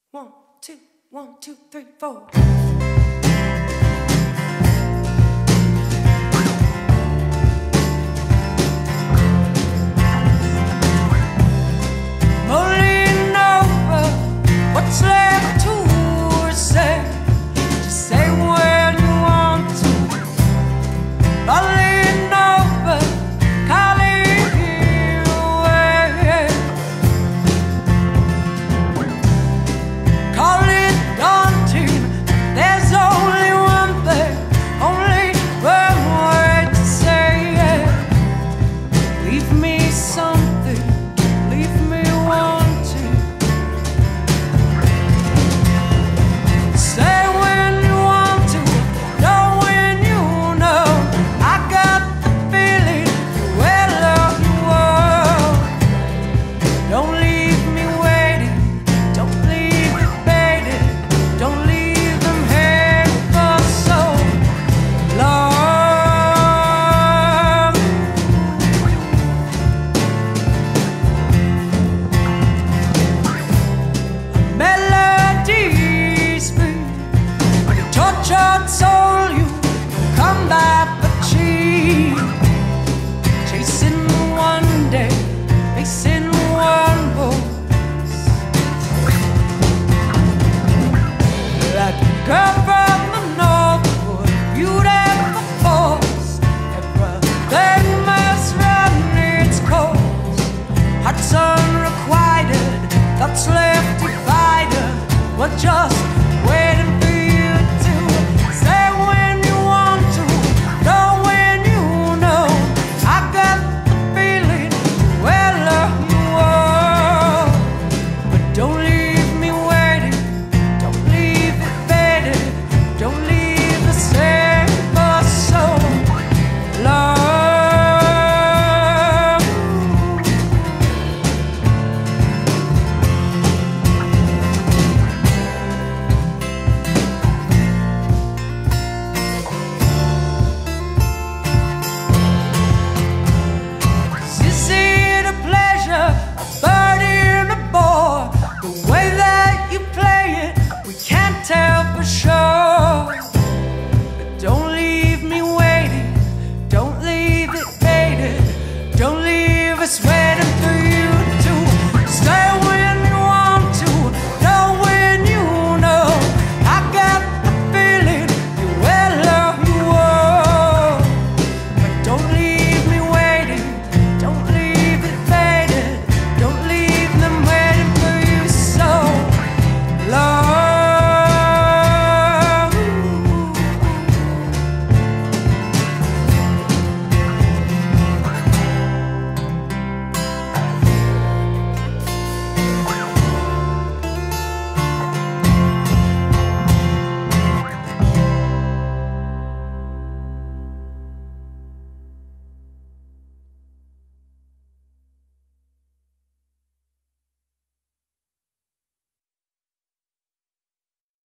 1, 2, 1, 2, 3, 4. Mulling over what's left to say. Just say when you want to. Mulling over, calling you away. Call it daunting. There's only one thing, only one word to say. Leave me something, leave me wanting. Say when you want to, know when you know. I got the feeling you will love your world. Don't leave me waiting, don't leave me baited, don't leave them here for so long. Melodies free, your tortured soul, you come back but cheap. Chasing one day, facing one voice. Like a girl from the north, beautiful force. Everything must run its course. Hearts unrequited, thoughts left divided. We're just